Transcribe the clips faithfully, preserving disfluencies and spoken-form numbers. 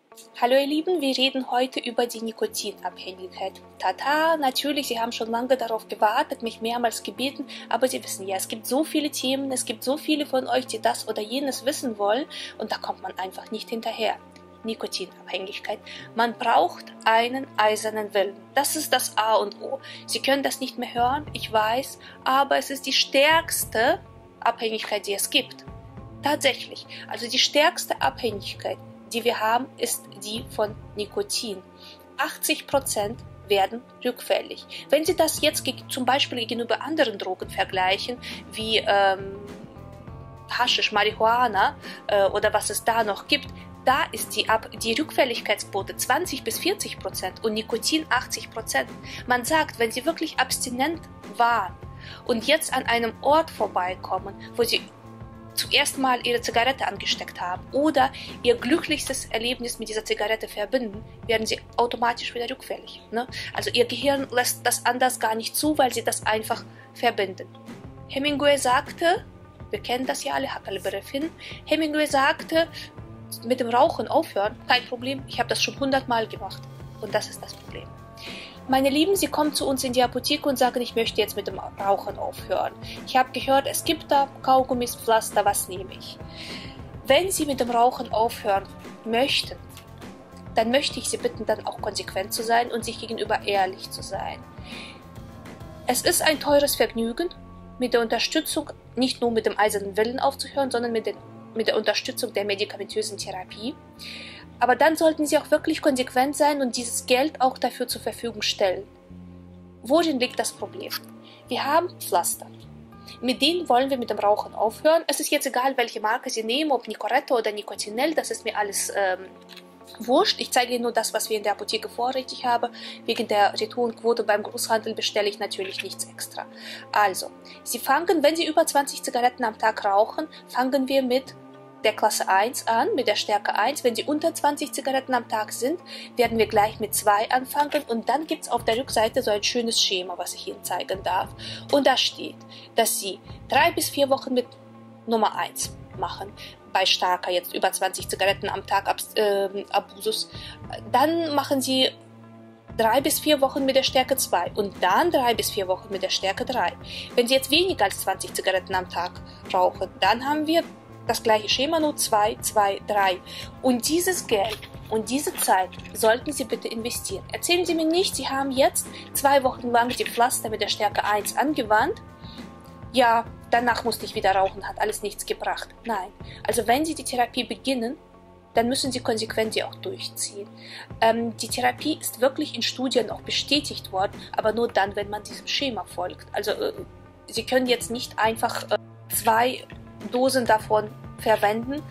Hallo ihr Lieben, wir reden heute über die Nikotinabhängigkeit. Tata, natürlich, Sie haben schon lange darauf gewartet, mich mehrmals gebeten, aber Sie wissen ja, es gibt so viele Themen, es gibt so viele von euch, die das oder jenes wissen wollen und da kommt man einfach nicht hinterher. Nikotinabhängigkeit. Man braucht einen eisernen Willen. Das ist das A und O. Sie können das nicht mehr hören, ich weiß, aber es ist die stärkste Abhängigkeit, die es gibt. Tatsächlich, also die stärkste Abhängigkeit, die wir haben, ist die von Nikotin. achtzig Prozent werden rückfällig. Wenn Sie das jetzt zum Beispiel gegenüber anderen Drogen vergleichen, wie ähm, Haschisch, Marihuana äh, oder was es da noch gibt, da ist die, Ab die Rückfälligkeitsquote zwanzig bis vierzig Prozent und Nikotin achtzig Prozent. Man sagt, wenn Sie wirklich abstinent waren und jetzt an einem Ort vorbeikommen, wo Sie zuerst mal ihre Zigarette angesteckt haben oder ihr glücklichstes Erlebnis mit dieser Zigarette verbinden, werden sie automatisch wieder rückfällig. Ne? Also ihr Gehirn lässt das anders gar nicht zu, weil sie das einfach verbinden. Hemingway sagte, wir kennen das ja alle, Huckleberry Finn, Hemingway sagte, mit dem Rauchen aufhören, kein Problem, ich habe das schon hundertmal gemacht. Und das ist das Problem. Meine Lieben, Sie kommen zu uns in die Apotheke und sagen, ich möchte jetzt mit dem Rauchen aufhören. Ich habe gehört, es gibt da Kaugummis, Pflaster, was nehme ich? Wenn Sie mit dem Rauchen aufhören möchten, dann möchte ich Sie bitten, dann auch konsequent zu sein und sich gegenüber ehrlich zu sein. Es ist ein teures Vergnügen, mit der Unterstützung, nicht nur mit dem eisernen Willen aufzuhören, sondern mit, den, mit der Unterstützung der medikamentösen Therapie. Aber dann sollten Sie auch wirklich konsequent sein und dieses Geld auch dafür zur Verfügung stellen. Worin liegt das Problem? Wir haben Pflaster. Mit denen wollen wir mit dem Rauchen aufhören. Es ist jetzt egal, welche Marke Sie nehmen, ob Nicorette oder Nicotinell, das ist mir alles ähm, wurscht. Ich zeige Ihnen nur das, was wir in der Apotheke vorrätig haben. Wegen der Retourenquote beim Großhandel bestelle ich natürlich nichts extra. Also, Sie fangen, wenn Sie über zwanzig Zigaretten am Tag rauchen, fangen wir mit der Klasse eins an, mit der Stärke eins. Wenn Sie unter zwanzig Zigaretten am Tag sind, werden wir gleich mit zwei anfangen und dann gibt es auf der Rückseite so ein schönes Schema, was ich Ihnen zeigen darf. Und da steht, dass Sie drei bis vier Wochen mit Nummer eins machen, bei starker jetzt über zwanzig Zigaretten am Tag Abs äh, Abusus. Dann machen Sie drei bis vier Wochen mit der Stärke zwei und dann drei bis vier Wochen mit der Stärke drei. Wenn Sie jetzt weniger als zwanzig Zigaretten am Tag rauchen, dann haben wir das gleiche Schema, nur zwei, zwei, drei. Und dieses Geld und diese Zeit sollten Sie bitte investieren. Erzählen Sie mir nicht, Sie haben jetzt zwei Wochen lang die Pflaster mit der Stärke eins angewandt. Ja, danach musste ich wieder rauchen, hat alles nichts gebracht. Nein, also wenn Sie die Therapie beginnen, dann müssen Sie konsequent sie auch durchziehen. Ähm, die Therapie ist wirklich in Studien auch bestätigt worden, aber nur dann, wenn man diesem Schema folgt. Also äh, Sie können jetzt nicht einfach äh, zwei Dosen davon verwenden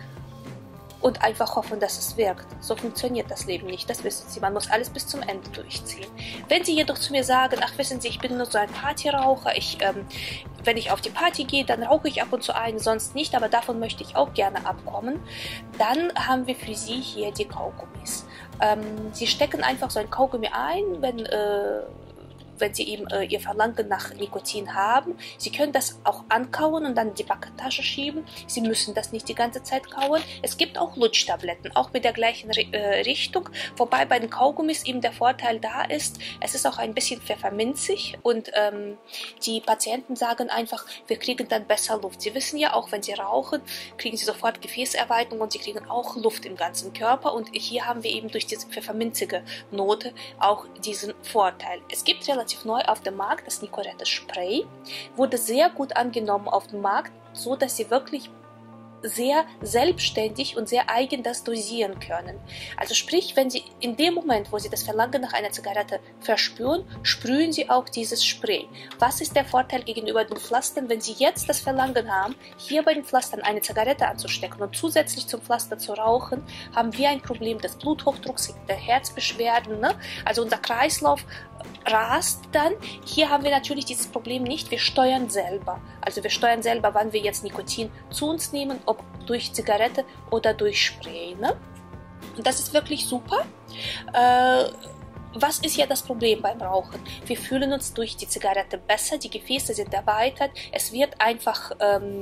und einfach hoffen, dass es wirkt. So funktioniert das Leben nicht, das wissen Sie. Man muss alles bis zum Ende durchziehen. Wenn Sie jedoch zu mir sagen, ach wissen Sie, ich bin nur so ein Partyraucher, ich, ähm, wenn ich auf die Party gehe, dann rauche ich ab und zu einen, sonst nicht, aber davon möchte ich auch gerne abkommen, dann haben wir für Sie hier die Kaugummis. Ähm, Sie stecken einfach so ein Kaugummi ein, wenn äh, wenn Sie eben äh, Ihr Verlangen nach Nikotin haben. Sie können das auch ankauen und dann in die Backentasche schieben. Sie müssen das nicht die ganze Zeit kauen. Es gibt auch Lutschtabletten, auch mit der gleichen äh, Richtung, wobei bei den Kaugummis eben der Vorteil da ist, es ist auch ein bisschen pfefferminzig und ähm, die Patienten sagen einfach, wir kriegen dann besser Luft. Sie wissen ja auch, wenn Sie rauchen, kriegen Sie sofort Gefäßerweiterung und Sie kriegen auch Luft im ganzen Körper und hier haben wir eben durch diese pfefferminzige Note auch diesen Vorteil. Es gibt relativ neu auf dem Markt, das Nicorette Spray, wurde sehr gut angenommen auf dem Markt, so dass sie wirklich sehr selbstständig und sehr eigen das dosieren können. Also sprich, wenn Sie in dem Moment, wo Sie das Verlangen nach einer Zigarette verspüren, sprühen Sie auch dieses Spray. Was ist der Vorteil gegenüber den Pflastern, wenn Sie jetzt das Verlangen haben, hier bei den Pflastern eine Zigarette anzustecken und zusätzlich zum Pflaster zu rauchen, haben wir ein Problem des Bluthochdrucks, der Herzbeschwerden, ne? Also unser Kreislauf rast dann. Hier haben wir natürlich dieses Problem nicht, wir steuern selber. Also wir steuern selber, wann wir jetzt Nikotin zu uns nehmen, ob durch Zigarette oder durch Spray. Ne? Und das ist wirklich super. Äh, was ist ja das Problem beim Rauchen? Wir fühlen uns durch die Zigarette besser, die Gefäße sind erweitert, es wird einfach ähm,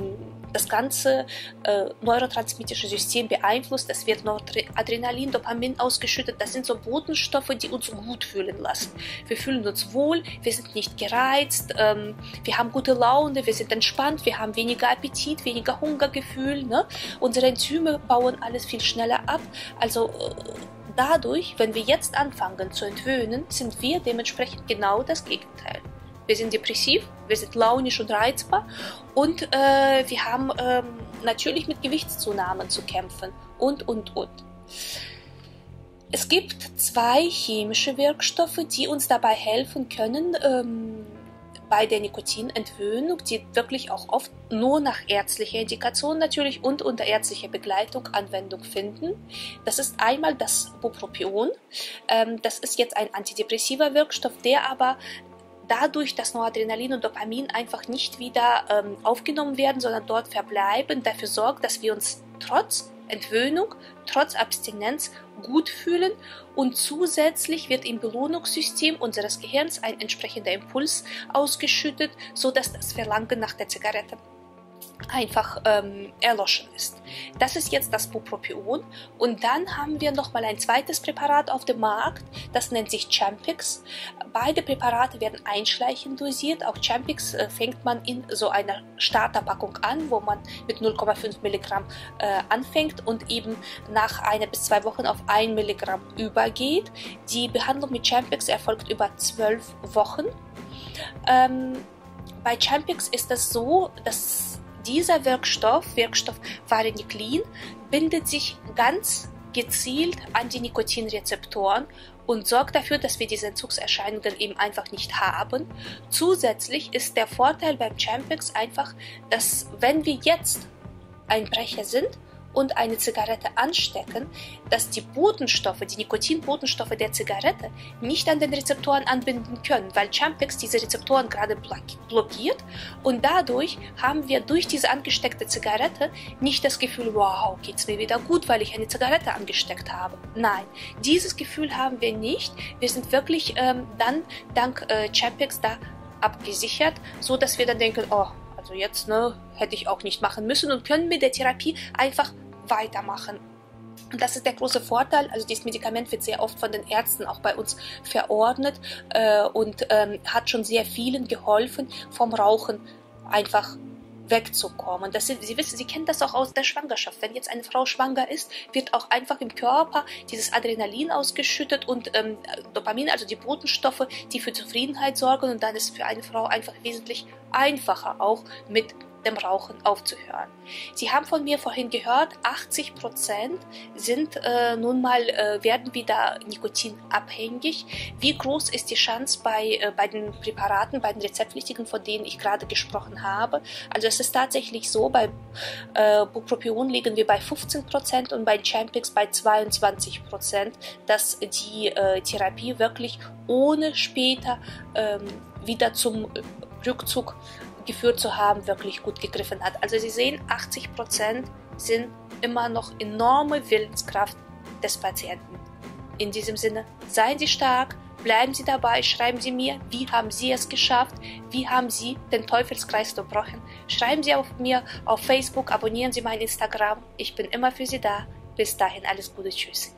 das ganze äh, neurotransmittische System beeinflusst. Es wird Noradrenalin, Dopamin ausgeschüttet. Das sind so Botenstoffe, die uns gut fühlen lassen. Wir fühlen uns wohl, wir sind nicht gereizt, ähm, wir haben gute Laune, wir sind entspannt, wir haben weniger Appetit, weniger Hungergefühl. Ne? Unsere Enzyme bauen alles viel schneller ab. Also äh, dadurch, wenn wir jetzt anfangen zu entwöhnen, sind wir dementsprechend genau das Gegenteil. Wir sind depressiv, wir sind launisch und reizbar und äh, wir haben ähm, natürlich mit Gewichtszunahmen zu kämpfen und, und, und. Es gibt zwei chemische Wirkstoffe, die uns dabei helfen können, ähm, bei der Nikotinentwöhnung, die wirklich auch oft nur nach ärztlicher Indikation natürlich und unter ärztlicher Begleitung Anwendung finden. Das ist einmal das Bupropion. Ähm, das ist jetzt ein antidepressiver Wirkstoff, der aber dadurch, dass Noradrenalin und Dopamin einfach nicht wieder ähm, aufgenommen werden, sondern dort verbleiben, dafür sorgt, dass wir uns trotz Entwöhnung, trotz Abstinenz gut fühlen und zusätzlich wird im Belohnungssystem unseres Gehirns ein entsprechender Impuls ausgeschüttet, sodass das Verlangen nach der Zigarette einfach ähm, erloschen ist. Das ist jetzt das Bupropion und dann haben wir nochmal ein zweites Präparat auf dem Markt, das nennt sich Champix. Beide Präparate werden einschleichend dosiert. Auch Champix äh, fängt man in so einer Starterpackung an, wo man mit null Komma fünf Milligramm äh, anfängt und eben nach einer bis zwei Wochen auf ein Milligramm übergeht. Die Behandlung mit Champix erfolgt über zwölf Wochen. Ähm, bei Champix ist es so, dass dieser Wirkstoff, Wirkstoff Vareniclin, bindet sich ganz gezielt an die Nikotinrezeptoren und sorgt dafür, dass wir diese Entzugserscheinungen eben einfach nicht haben. Zusätzlich ist der Vorteil beim Champix einfach, dass wenn wir jetzt ein Brecher sind und eine Zigarette anstecken, dass die Botenstoffe, die Nikotinbotenstoffe der Zigarette nicht an den Rezeptoren anbinden können, weil Champix diese Rezeptoren gerade blockiert und dadurch haben wir durch diese angesteckte Zigarette nicht das Gefühl, wow, geht's mir wieder gut, weil ich eine Zigarette angesteckt habe. Nein, dieses Gefühl haben wir nicht. Wir sind wirklich ähm, dann dank äh, Champix da abgesichert, so dass wir dann denken, oh, also jetzt ne, hätte ich auch nicht machen müssen und können mit der Therapie einfach weitermachen. Und das ist der große Vorteil. Also dieses Medikament wird sehr oft von den Ärzten auch bei uns verordnet äh, und ähm, hat schon sehr vielen geholfen, vom Rauchen einfach wegzukommen. Das sind, Sie wissen, Sie kennen das auch aus der Schwangerschaft. Wenn jetzt eine Frau schwanger ist, wird auch einfach im Körper dieses Adrenalin ausgeschüttet und ähm, Dopamin, also die Botenstoffe, die für Zufriedenheit sorgen und dann ist es für eine Frau einfach wesentlich einfacher auch mit dem Rauchen aufzuhören. Sie haben von mir vorhin gehört, achtzig Prozent sind äh, nun mal, äh, werden wieder nikotinabhängig. Wie groß ist die Chance bei, äh, bei den Präparaten, bei den Rezeptpflichtigen, von denen ich gerade gesprochen habe? Also es ist tatsächlich so, bei äh, Bupropion liegen wir bei fünfzehn Prozent und bei Champix bei zweiundzwanzig Prozent, dass die äh, Therapie wirklich ohne später ähm, wieder zum Rückzug geführt zu haben, wirklich gut gegriffen hat. Also Sie sehen, achtzig Prozent sind immer noch enorme Willenskraft des Patienten. In diesem Sinne, seien Sie stark, bleiben Sie dabei, schreiben Sie mir, wie haben Sie es geschafft, wie haben Sie den Teufelskreis durchbrochen. Schreiben Sie auf mir auf Facebook, abonnieren Sie mein Instagram, ich bin immer für Sie da. Bis dahin, alles Gute, tschüss.